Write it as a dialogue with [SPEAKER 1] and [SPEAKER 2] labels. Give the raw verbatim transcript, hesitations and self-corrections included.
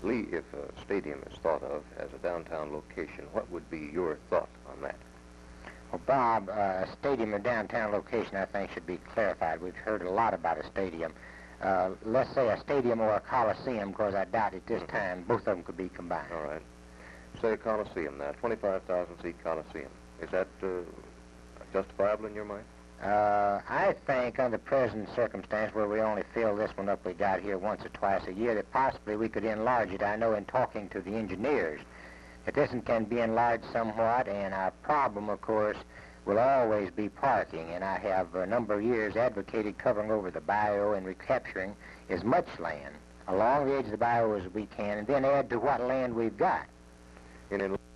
[SPEAKER 1] Lee, if a stadium is thought of as a downtown location, what would be your thought on that?
[SPEAKER 2] Well, Bob, uh, a stadium in downtown location, I think, should be clarified. We've heard a lot about a stadium. Uh, let's say a stadium or a coliseum, because I doubt at this
[SPEAKER 1] Mm-hmm.
[SPEAKER 2] time both of them could be combined.
[SPEAKER 1] All right. Say a coliseum now, twenty-five thousand seat coliseum. Is that uh, justifiable in your mind?
[SPEAKER 2] Uh, I think under present circumstance where we only fill this one up we got here once or twice a year, that possibly we could enlarge it. I know in talking to the engineers that this one can be enlarged somewhat, and our problem, of course, will always be parking. And I have a number of years advocated covering over the bayou and recapturing as much land along the edge of the bayou as we can, and then add to what land we've got.
[SPEAKER 1] In